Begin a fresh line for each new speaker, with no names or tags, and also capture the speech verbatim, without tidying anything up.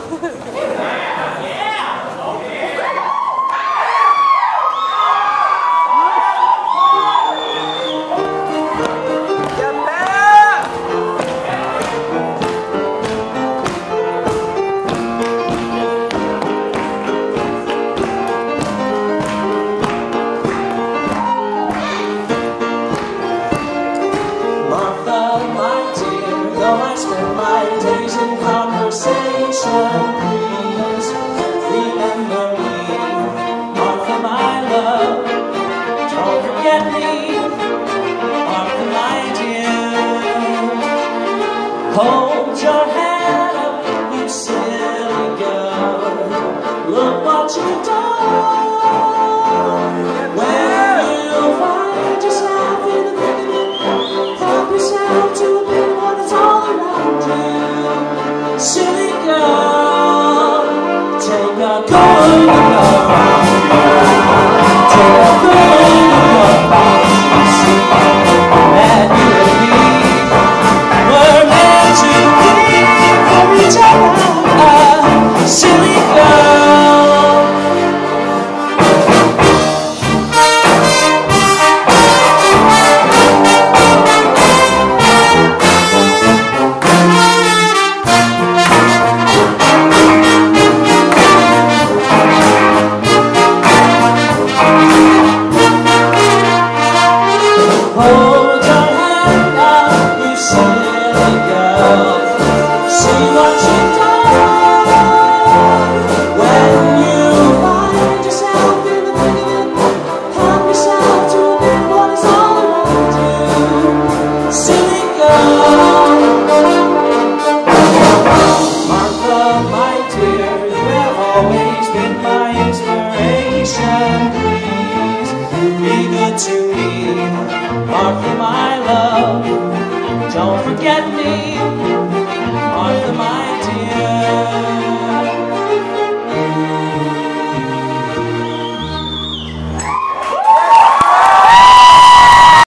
Spend my days in conversation. Please remember me, Martha, my love. Don't forget me, Martha, my dear. Hold your head up, you silly girl. Look what you've done. When you find yourself in the thick of it, help yourself to a bit more that's all around you. Silly girl, take a good look around you. Take a good look around you. See that you and me were meant to be for each other. Silly girl. Hold your hand up, you silly girl. See what you've done. When you find yourself in the thick of it, help yourself to admit what is all around you. Silly girl. Martha, my dear, you have always been my inspiration. Please be good to me, Martha, my love, don't forget me.